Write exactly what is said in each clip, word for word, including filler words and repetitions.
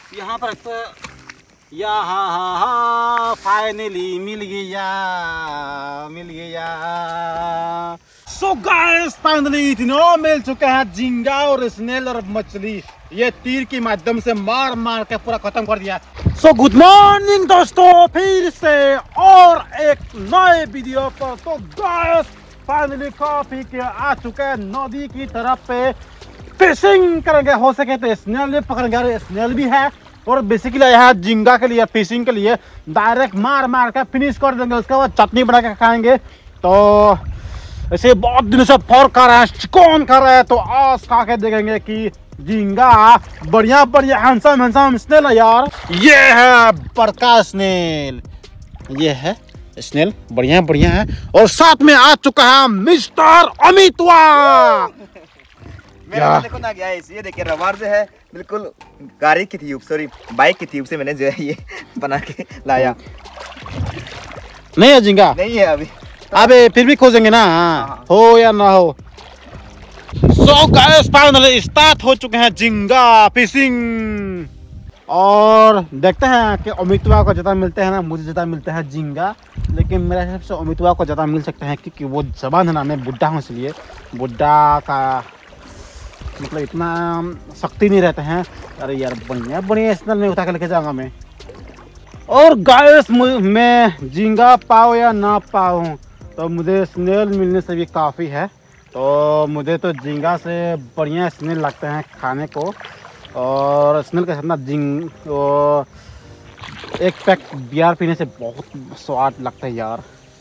यहाँ पर तो या हा हा हा फाइनली मिल गया मिल गया। सो गाइस फाइनली तीनों मिल चुके हैं, झींगा और स्नेल और मछली। ये तीर के माध्यम से मार मार के पूरा खत्म कर दिया। सो गुड मॉर्निंग दोस्तों, फिर से और एक नए वीडियो पर। तो गाइस फाइनली काफी के आ चुके हैं नदी की तरफ पे, फिशिंग करेंगे। हो सके तो स्नेल भी पकड़ेंगे, स्नेल भी है। और बेसिकली यहाँ झींगा के लिए, फिशिंग के लिए डायरेक्ट मार मार के फिनिश कर देंगे। उसके बाद चटनी बना के खाएंगे। तो ऐसे बहुत दिनों से फॉर कर रहा है, चिकन कर रहा है, तो आज खा के देखेंगे कि झींगा बढ़िया बढ़िया हैंडसम हैंडसम स्नेल है यार। ये है बड़का स्नेल, ये है स्नेल बढ़िया बढ़िया है। और साथ में आ चुका है मिस्टर अमितवा। मेरा देखो ना गया है, ये देखिए रबर जो है बिल्कुल गाड़ी की ट्यूब, सॉरी बाइक की ट्यूब से मैंने जो है ये बना के लाया। नहीं है झींगा? नहीं है अभी। अबे फिर भी खोजेंगे ना, हाँ। हो या ना हो। सो गाइस फाइनली स्टार्ट हो चुके हैं झींगा फिशिंग। और देखते हैं कि अमितवा को ज़्यादा मिलते हैं ना, मुझे ज़्यादा मिलता है झींगा। लेकिन मेरे हिसाब से अमितवा को ज़्यादा मिल सकता है, क्योंकि वो जवान है ना, मैं बुढ़ा हूँ, इसलिए बुढ़ा का मतलब इतना शक्ति नहीं रहते हैं। अरे यार बढ़िया बढ़िया स्नेल में उठा के लेके जाऊँगा मैं। और गाइस मैं झींगा पाओ या ना पाऊँ, तो मुझे स्नेल मिलने से भी काफ़ी है। तो मुझे तो झींगा से बढ़िया स्नेल लगते हैं खाने को। और स्नेल के साथ ना झींग तो एक पैक बियर पीने से बहुत स्वाद लगता है यार।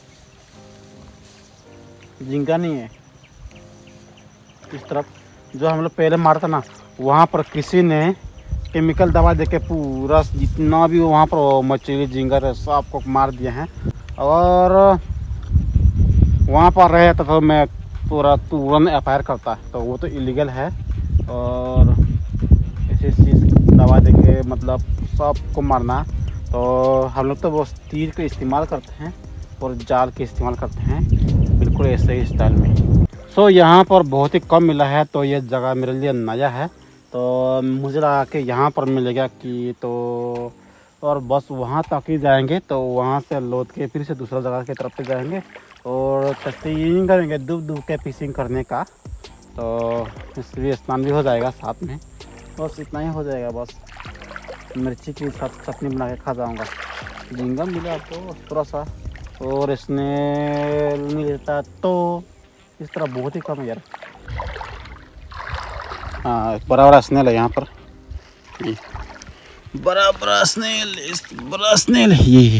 झींगा नहीं है इस तरफ जो हम लोग पहले मारता ना, वहाँ पर किसी ने केमिकल दवा देके पूरा जितना भी वहाँ पर मछली झींगा सब को मार दिए हैं। और वहाँ पर रहे तो, तो मैं पूरा तुरंत एफ आई आर करता, तो वो तो इलीगल है। और ऐसी चीज़ दवा देके मतलब सबको मारना, तो हम लोग तो वो तीर का इस्तेमाल करते हैं और जाल के इस्तेमाल करते हैं, बिल्कुल ऐसे ही स्टाइल में। सो so, यहाँ पर बहुत ही कम मिला है, तो ये जगह मेरे लिए नया है। तो मुझे लगा कि यहाँ पर मिलेगा कि तो, और बस वहाँ तक ही जाएंगे। तो वहाँ से लौट के फिर से दूसरा जगह की तरफ पे जाएंगे और टेस्टिंग करेंगे, डूब डूब के फिशिंग करने का। तो इसलिए स्नान भी हो जाएगा साथ में, बस इतना ही हो जाएगा। बस मिर्ची के साथ चटनी बना के खा जाऊँगा। झींगा मिला तो थोड़ा सा, और स्नेल मिलता तो इस तरह बहुत ही कम है यार। हाँ बड़ा बड़ा स्नेल है यहाँ पर, बड़ा बड़ा स्नेल, इस बड़ा स्नेल है ये,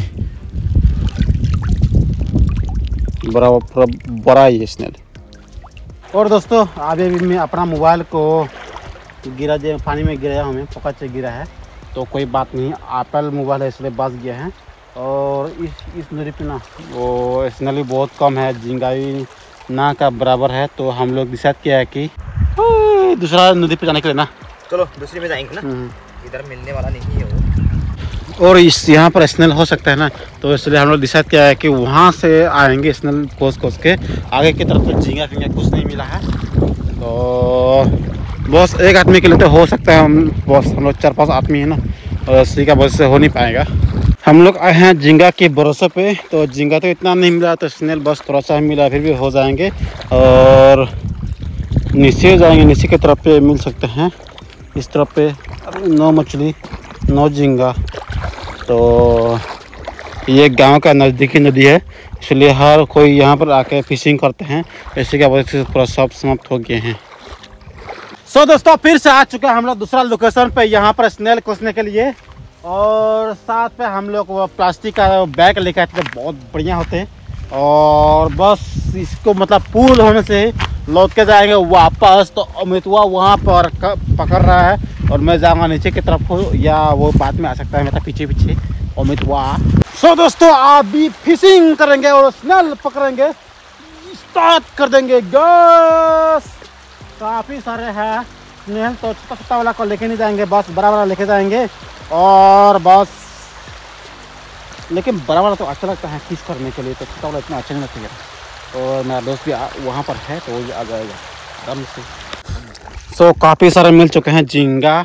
बड़ा बड़ा ये स्नेल। और दोस्तों अभी भी मैं अपना मोबाइल को गिरा दे, पानी में गिराया हूँ मैं, पकड़ से गिरा है, तो कोई बात नहीं, एप्पल मोबाइल है इसलिए बच गया है। और इस इस नदी पे ना वो स्नेल भी बहुत कम है, झींगा भी ना का बराबर है। तो हम लोग डिसाइड किया है कि दूसरा नदी पे जाने के लिए ना, चलो दूसरी में जाएंगे ना, इधर मिलने वाला नहीं है वो। और इस यहाँ पर स्नेल हो सकता है ना, तो इसलिए हम लोग डिसाइड किया है कि वहाँ से आएंगे स्नेल खोज खोज के। आगे की तरफ तो झींगा फिंगा कुछ नहीं मिला है, तो बस एक आदमी के लिए तो हो सकता है, हम बस हम लोग चार पाँच आदमी है ना, और इसी का वजह से हो नहीं पाएगा। हम लोग आए हैं झींगा के भरोसे पे, तो झींगा तो इतना नहीं मिला, तो स्नेल बस थोड़ा सा मिला, फिर भी हो जाएंगे। और नीचे जाएंगे, नीचे की तरफ पे मिल सकते हैं, इस तरफ पे नौ मछली नौ झींगा। तो ये गांव का नज़दीकी नदी है, इसलिए हर कोई यहाँ पर आके फिशिंग करते हैं, इसी की वजह से पूरा सब समाप्त हो गए हैं। सो so, दोस्तों फिर से आ चुके हैं हम लोग दूसरा लोकेशन पे, यहाँ पर स्नेल खोजने के लिए। और साथ पे हम लोग वो प्लास्टिक का बैग लेकर आते थे, बहुत बढ़िया होते हैं। और बस इसको मतलब पूल होने से लौट के जाएंगे वापस। तो अमितवा वहाँ पर पकड़ रहा है और मैं जाऊँगा नीचे की तरफ को, या वो बाद में आ सकता है मेरा पीछे पीछे अमितवा। सो दोस्तों अभी फिशिंग करेंगे और स्नेल पकड़ेंगे, स्टार्ट कर देंगे। गस काफ़ी सारे हैं स्नेल, तो छोटा छोटा वाला को लेके नहीं जाएंगे, बस बड़ा वाला लेके जाएंगे। और बस लेकिन बड़ा वाला तो अच्छा लगता है फिश करने के लिए, तो छोटा वाला इतना अच्छा नहीं लगता है। और मेरा दोस्त भी वहाँ पर है, तो वो भी आ जाएगा आराम से। सो so, काफ़ी सारे मिल चुके हैं झींगा।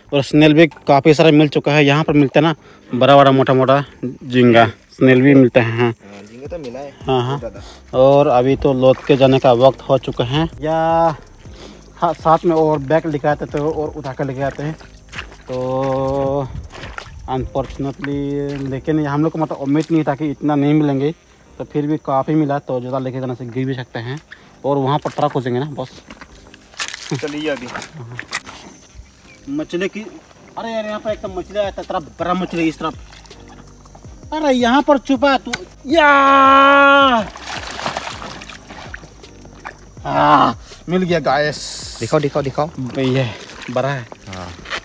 और स्नेल भी काफ़ी सारा मिल चुका है। यहाँ पर मिलता है ना बड़ा बड़ा मोटा मोटा झींगा, स्नेल भी मिलते हैं। हाँ झींगा तो मिला है। हाँ हाँ। और अभी तो लौट के जाने का वक्त हो चुका है, या हाँ साथ में और बैग लेके आते तो और उठा कर लेके आते हैं। तो अनफॉर्चुनेटली लेकिन हम लोग को मतलब उम्मीद नहीं था कि इतना नहीं मिलेंगे, तो फिर भी काफ़ी मिला। तो ज़्यादा लेके जाने से गिर भी सकते हैं और वहाँ पर ट्रक हो जाएंगे ना बस। चलिए अभी मछली की, अरे यार यहाँ पर एक तो मछली आया था, तरफ बड़ा मछली इस तरफ। अरे यहाँ पर छुपा तू या आ, मिल गया गाइस। दिखाओ दिखाओ दिखाओ ये बड़ा है। हाँ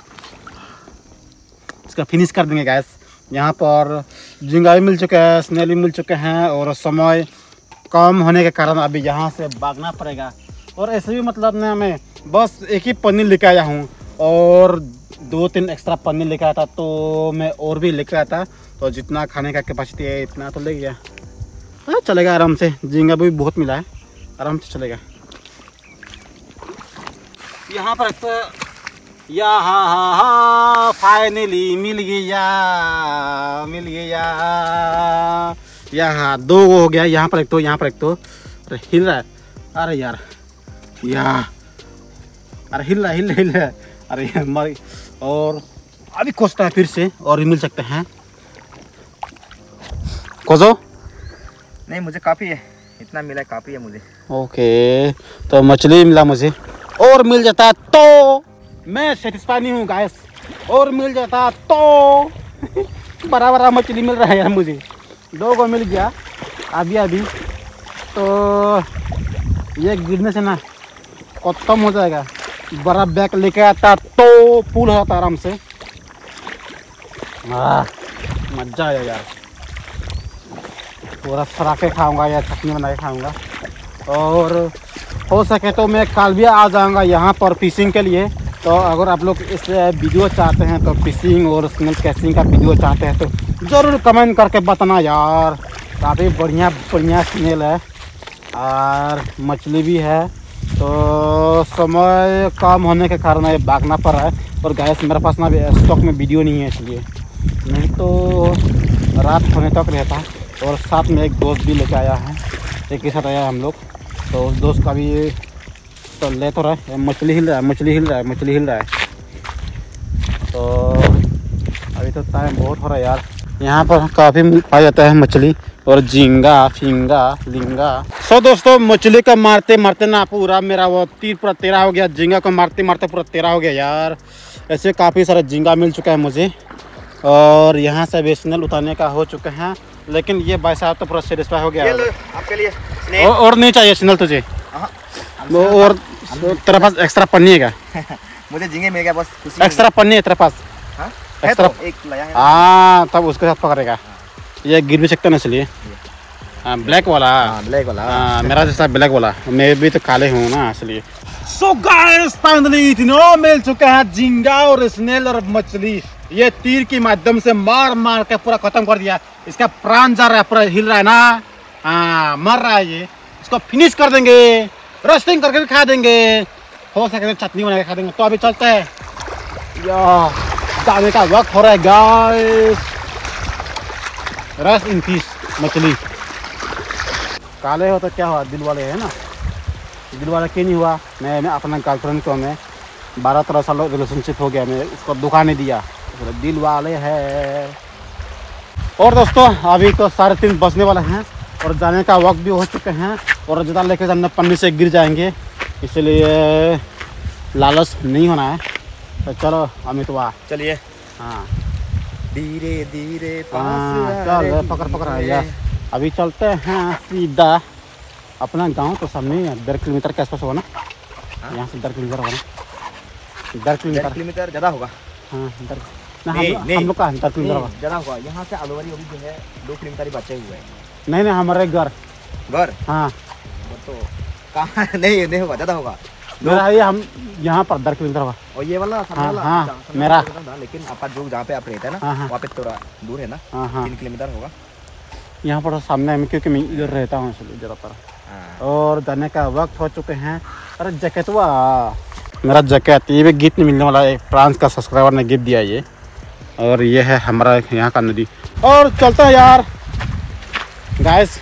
इसका फिनिश कर देंगे गाइस। यहाँ पर झींगा भी मिल चुका है, स्नेल भी मिल चुके हैं और समय कम होने के कारण अभी यहाँ से भागना पड़ेगा। और ऐसे भी मतलब ना मैं बस एक ही पनीर लेके आया हूँ और दो तीन एक्स्ट्रा पनीर लेके आया था, तो मैं और भी लेके आया था। तो जितना खाने का कैपेसिटी है इतना तो ले गया। हाँ चलेगा आराम से, झींगा भी बहुत मिला है, आराम से चलेगा। यहाँ पर तो या हा हा हा फाइनली मिल गया मिल गया। यहाँ दो हो गया, यहाँ पर एक तो यहाँ पर एक तो अरे हिल रहा है। अरे यार या अरे हिल रहा हिल रहा हिल रहा। अरे यार मर, और अभी खोजता है फिर से और भी मिल सकते हैं। खोजो। नहीं मुझे काफ़ी है, इतना मिला है काफ़ी है मुझे। ओके तो मछली मिला मुझे, और मिल जाता तो मैं सेटिस्फाई नहीं हूँ गाइस। और मिल जाता तो बड़ा बड़ा मछली मिल रहा है यार मुझे। दो को मिल गया अभी अभी, तो ये गिरने से ना खत्म हो जाएगा। बड़ा बैग लेके आता तो पुल होता आराम से। मजा आया यार, पूरा सरा के खाऊंगा या चटनी बना के खाऊंगा। और हो सके तो मैं कल भी आ जाऊंगा यहाँ पर फिशिंग के लिए। तो अगर आप लोग इस वीडियो चाहते हैं तो फिशिंग और स्नेल कैचिंग का वीडियो चाहते हैं तो ज़रूर कमेंट करके बताना यार। काफ़ी बढ़िया बढ़िया स्नेल है और मछली भी है। तो समय कम होने के कारण ये भागना पड़ रहा है। और गैस मेरे पास ना स्टॉक में वीडियो नहीं है, इसलिए नहीं तो रात होने तक रहता। और साथ में एक दोस्त भी लेके आया है, एक के साथ आया हम लोग। तो उस दोस्त का भी तो ले तो रहा है। मछली हिल रहा है मछली हिल रहा है मछली हिल रहा है। तो अभी तो टाइम बहुत हो रहा है यार। यहाँ पर काफ़ी पाया जाता है मछली और झींगा फिंगा लिंगा। सो दोस्तों मछली का मारते मारते ना पूरा मेरा वो तीर पूरा तेरह हो गया। झींगा को मारते मारते पूरा तेरह हो गया यार। ऐसे काफ़ी सारा झींगा मिल चुका है मुझे। और यहाँ से भी स्नेल उतारने का हो चुका है, लेकिन ये भाई साहब तो पूरा सेटिस्फाई हो गया। आपके लिए और, और नहीं चाहिए स्नेल तुझे? वो और तेरे पास एक्स्ट्रा पन्नी है क्या? मुझे झींगे मिल गया बस। एक्स्ट्रा पन्नी है तेरे पास? हाँ एक्स्ट्रा तो एक लाया है। हाँ तब उसके साथ पकड़ेगा। ये गिर भी सकता है ना, इसलिए हाँ ब्लैक वाला। हाँ ब्लैक वाला। हाँ मेरा जैसा ब्लैक वाला, मैं भी तो काले हूँ ना इसलिए। सो गाइस फाइनली तीनों मिल चुके हैं, झींगा और स्नेल और मछली। ये तीर के माध्यम से मार मार के पूरा खत्म कर दिया। इसका प्राण जा रहा है, पूरा हिल रहा है ना। हाँ मर रहा है ये। इसको फिनिश कर देंगे, रोस्टिंग करके भी खा देंगे, हो सके तो चटनी बना के खा देंगे। तो अभी चलते हैं, जाने का वक्त हो रहा है गाइस। रेस्ट इन पीस मछली। काले हो तो क्या हुआ, दिल वाले है ना। दिल वाला क्यों नहीं हुआ? मैं मैं अपना गर्लफ्रेंड को मैं बारह तेरह साल रिलेशनशिप हो गया, मैं उसको धोखा नहीं दिया, दिल वाले है। और दोस्तों अभी तो साढ़े तीन बजने वाले हैं और जाने का वक्त भी हो चुके हैं। और ज़्यादा लेकर हमने पन्नी से गिर जाएंगे, इसलिए लालच नहीं होना है। तो चलो अमित वाह चलिए। हाँ धीरे धीरे हाँ चल पकड़ पकड़ आइए। अभी चलते हैं सीधा अपना गांव। तो सामने डेढ़ किलोमीटर के आसपास होगा ना। यहाँ से डेढ़ किलोमीटर होगा ना। डेढ़ किलोमीटर किलोमीटर ज़्यादा होगा। हाँ डेढ़ ना नहीं, हम नहीं, हम लोग का डेढ़ किलोमीटर होगा। ज़्यादा होगा। यहाँ से अलवरी अभी जो है दो किलोमीटर ही बचे हुए हैं। नहीं नहीं हमारे घर घर हाँ तो कहाँ नहीं नहीं होगा, ज़्यादा होगा। मेरा ये हम यहाँ पर डेढ़ किलोमीटर होगा। और ये वाला हाँ हाँ मेरा, लेकिन आप जो जहाँ पे आप रहते हैं ना हाँ, हाँ। वहाँ पे थोड़ा दूर है ना। हाँ हाँ तीन किलोमीटर होगा यहाँ पर सामने में, क्योंकि मैं इधर रहता हूँ इसलिए ज़्यादातर। और जाने का वक्त हो चुके हैं। अरे जैकेटवा मेरा जैकेट, ये भी गिफ्ट मिलने वाला है, एक फ्रांस का सब्सक्राइबर ने गिफ्ट दिया ये। और ये है हमारा यहाँ का नदी। और चलते हैं यार गाइस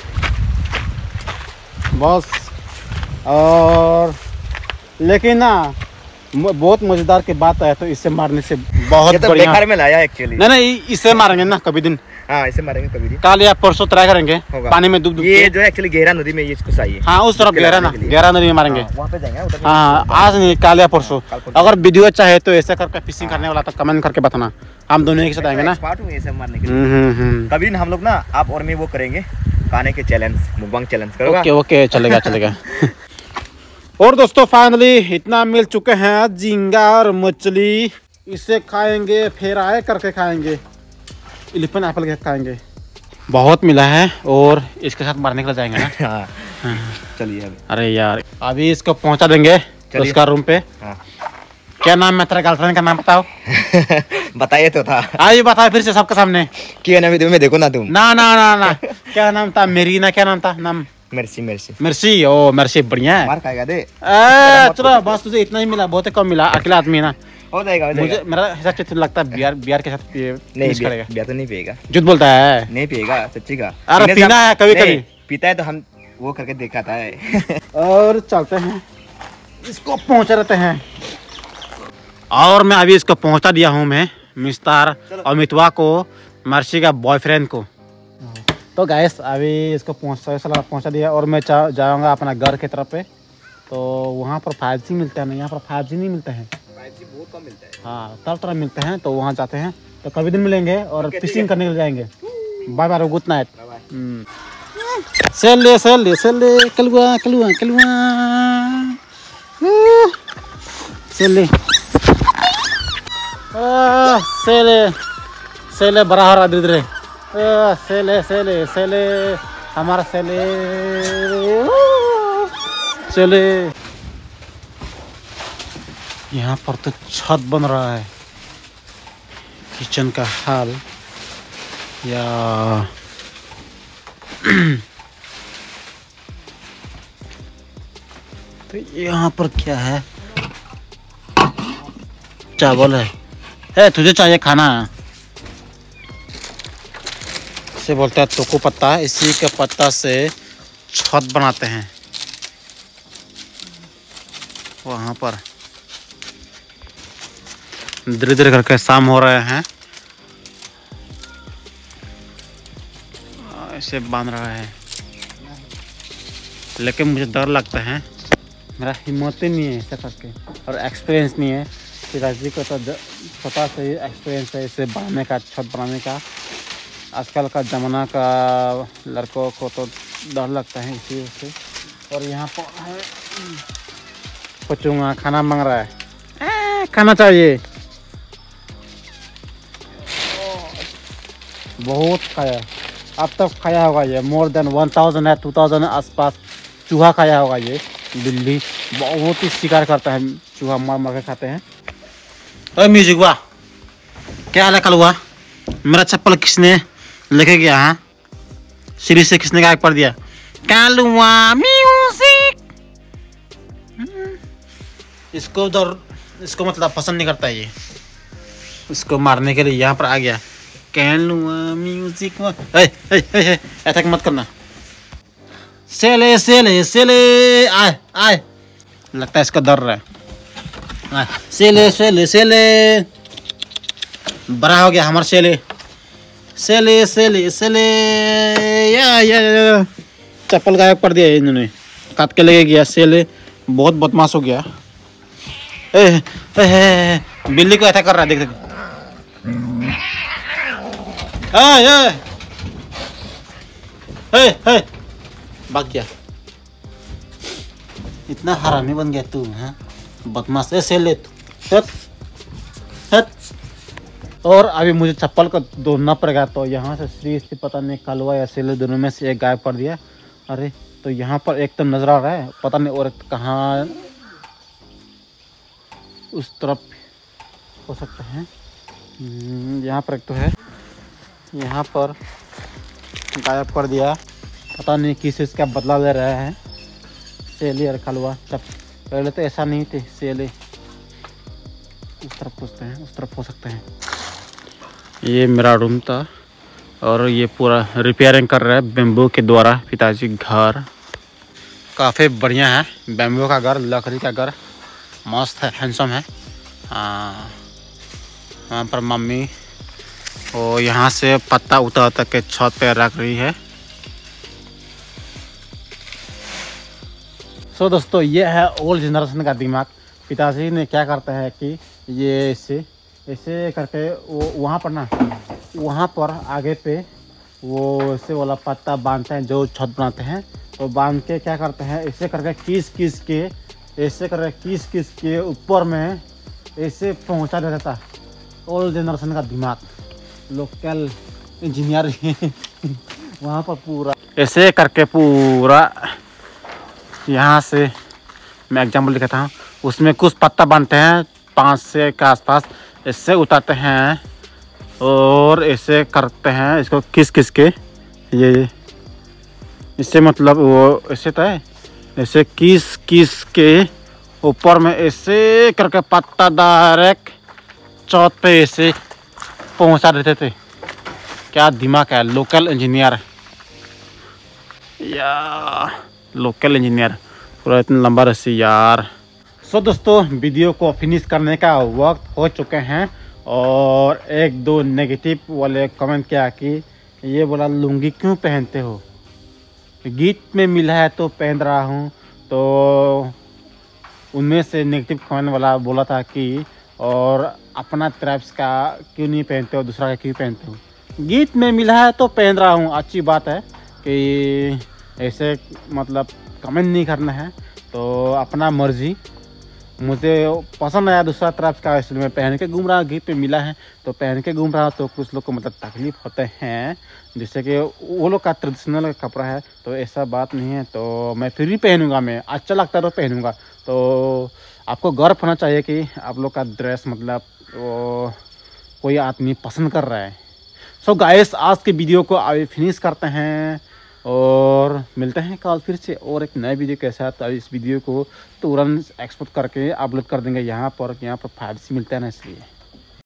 बस। और लेकिन ना बहुत मजेदार की बात है, तो इससे मारने से बहुत ये तो बढ़िया। बेकार में लाया एक्चुअली। नहीं नहीं, इससे मारेंगे ना कभी दिन। हाँ इसे मारेंगे कभी भी। कल या परसों ट्राई करेंगे होगा। पानी में डूब डूब ये के। जो है एक्चुअली गहरा नदी में ये इसको चाहिए। हाँ उस तरफ गहरा ना, गहरा नदी में मारेंगे। वहाँ पे जाएंगे उधर। हाँ आज नहीं, कल या परसों। अगर वीडियो अच्छा है तो ऐसा करके फिशिंग करने वाला तो कमेंट करके बताना, हम दोनों एक साथ आएंगे ना। एक्सपर्ट हूँ ये सब मारने के लिए। हम्म हम्म हम्म। कभी हम लोग ना आप और मैं वो करेंगे खाने के चैलेंज, मुकबांग चैलेंज करोगे? ओके ओके चलेगा चलेगा। और दोस्तों फाइनली इतना मिल चुके हैं झींगा और मछली। इसे खाएंगे, फिर आए करके खाएंगे, इलेफेंट एप्पल के खाएंगे। बहुत मिला है और इसके साथ मारने के लिए जाएंगे ना। हाँ चलिए अभी। अरे यार अभी इसको पहुंचा देंगे उसका रूम पे। हाँ। क्या नाम है तेरा गर्लफ्रेंड का, नाम बताओ। बताइए तो था। हाँ ये बताओ फिर से सबके सामने। क्यों ना में देखो ना तुम। ना ना ना ना क्या नाम था, मेरी ना क्या नाम था नाम? Mercy Mercy Mercy. ओ मेर्सी बढ़िया है। मार खाएगा दे। ए, चलो बस तुझे इतना ही मिला, बहुत ही कम मिला, अकेला आदमी है ना। हो जाएगा हो जाएगा। मुझे मेरा हिसाब से तो लगता है बियर बियर के साथ पिए नहीं मिक्स करेगा। बियर तो नहीं पिएगा। झूठ बोलता है। नहीं पिएगा सच्ची का। अरे पीने से पीना हम- है कभी नहीं, कभी। पीता है तो हम वो करके दिखाता है। और चलते हैं, इसको पहुंचा रहते हैं। और मैं अभी इसको पहुंचा दिया हूँ मैं मिस्टर अमितवा को, मर्सी का बॉयफ्रेंड को। तो गैस अभी इसको पहुंचा पहुंचा दिया और मैं जाऊंगा अपना घर की तरफ पे। तो वहाँ पर फाइव जी मिलता है ना, यहाँ पर फाइव जी नहीं मिलता है। फाइव जी बहुत कम मिलता है। हाँ तरह तरह मिलते हैं, तो वहाँ जाते हैं। तो कभी दिन मिलेंगे और फिशिंग करने के लिए जाएंगे। Bye bye, good night. सेले सेले सेले कलुआ कलुआ कलुआ सेले सेले सेले बड़ा हो रहा धीरे धीरे। सेले सेले सेले हमारा सेले सेले। यहाँ पर तो छत बन रहा है, किचन का हाल या तो यहाँ पर क्या है, चावल है। है तुझे चाहिए खाना? इसे बोलते हैं तोको पत्ता। इसी के पत्ता से छत बनाते हैं। वहाँ पर धीरे धीरे करके शाम हो रहे हैं, ऐसे बांध रहा है। लेकिन मुझे डर लगता है, मेरा हिम्मत ही नहीं है ऐसा करके और एक्सपीरियंस नहीं है। पिताजी को तो छोटा से ही एक्सपीरियंस है इसे बनाने का, छत बनाने का। आजकल का ज़माना का लड़कों को तो डर लगता है इसी वजह से। और यहाँ पर है पचूंगा, खाना मांग रहा है, आ, खाना चाहिए। बहुत खाया, अब तक खाया होगा ये मोर देन वन थाउजेंड है, टू थाउजेंड आसपास चूहा खाया होगा ये। बिल्ली बहुत ही शिकार करता है, चूहा मार मार के खाते हैं। अरे म्यूजिक वाह, क्या हाल है कलुआ? मेरा चप्पल किसने लेके गया है? सीढ़ी से किसने गायब कर दिया? कलुआ म्यूजिक। इसको उधर इसको मतलब पसंद नहीं करता ये, इसको मारने के लिए यहाँ पर आ गया। कलुआ म्यूजिक ऐसा मत करना। सेले सेले सेले आए आए, लगता है इसका डर रहा है। सेले सेले सेले बड़ा हो गया हमारा सेले। सेले सेले सेले या या, या। चप्पल गायब कर दिया इन्होंने, काट के लेके गया। सेले बहुत बदमाश हो गया। ए, ए, ए, बिल्ली को ऐसा कर रहा है, देख देख। ए, ए, ए, ए, भाग गया। इतना हरामी बन गया तू, हैं बदमाश। ऐसे ले तू, हट हट। और अभी मुझे चप्पल को ढूंढना पड़ेगा। तो यहाँ से श्री से पता नहीं कलवा या सेले दोनों में से एक गायब कर दिया। अरे तो यहाँ पर एक तो नजर आ रहा है, पता नहीं और कहाँ, उस तरफ हो सकता है। यहाँ पर एक तो है, यहाँ पर गायब कर दिया। पता नहीं किस इसका बदला ले रहा है सेले और कलवा। जब पहले तो ऐसा नहीं थे सेले, उस तरफ पूछते हैं, उस तरफ हो सकते हैं। ये मेरा रूम था और ये पूरा रिपेयरिंग कर रहा है बेम्बू के द्वारा पिताजी। घर काफ़ी बढ़िया है, बेम्बू का घर, लकड़ी का घर, मस्त है, हैंडसम है। हाँ, वहाँ पर मम्मी और यहाँ से पत्ता उतार उतार के छत पे रख रही है। सो दोस्तों, ये है ओल्ड जनरेशन का दिमाग। पिताजी ने क्या करता है कि ये इसे ऐसे करके वो वहाँ पर ना वहाँ पर आगे पे वो ऐसे वाला पत्ता बांधते हैं जो छत बनाते हैं। तो बांध के क्या करते हैं, ऐसे करके किस किस के ऐसे करके किस किस के ऊपर में ऐसे पहुँचा देता था। ओल्ड जनरेशन का दिमाग, लोकल इंजीनियर वहाँ पर पूरा ऐसे करके पूरा यहाँ से मैं एग्जाम्पल दिखाता हूँ। उसमें कुछ पत्ता बांधते हैं पाँच से के आसपास, इससे उतारते हैं और ऐसे करते हैं इसको किस किस के। ये इससे मतलब वो ऐसे तो है, ऐसे किस किस के ऊपर में ऐसे करके पत्ता डायरेक्ट चौथ पे ऐसे पहुंचा देते थे। क्या दिमाग है, लोकल इंजीनियर या लोकल इंजीनियर, पूरा इतना लंबा रस्सी यार। सो so, दोस्तों, वीडियो को फिनिश करने का वक्त हो चुके हैं और एक दो नेगेटिव वाले कमेंट किया कि ये बोला लुंगी क्यों पहनते हो, गीत में मिला है तो पहन रहा हूँ। तो उनमें से नेगेटिव कमेंट वाला बोला था कि और अपना ट्राइब्स का क्यों नहीं पहनते हो, दूसरा का क्यों पहनते हो। गीत में मिला है तो पहन रहा हूँ, अच्छी बात है कि ऐसे मतलब कमेंट नहीं करना है। तो अपना मर्जी, मुझे पसंद आया दूसरा तरफ का, इसलिए मैं पहन के घूम रहा हूँ। गीत पे मिला है तो पहन के घूम रहा हूँ। तो कुछ लोग को मतलब तकलीफ होते हैं, जैसे कि वो लोग का ट्रेडिशनल कपड़ा है तो ऐसा बात नहीं है। तो मैं फिर भी पहनूंगा, मैं अच्छा लगता है तो पहनूंगा। तो आपको गर्व होना चाहिए कि आप लोग का ड्रेस मतलब वो कोई आदमी पसंद कर रहा है। सो गाइस, आज के वीडियो को अभी फिनिश करते हैं और मिलते हैं कल फिर से और एक नए वीडियो के साथ। इस वीडियो को तुरंत एक्सपोर्ट करके अपलोड कर देंगे यहाँ पर, यहाँ पर फाइव जी मिलता है ना, इसलिए।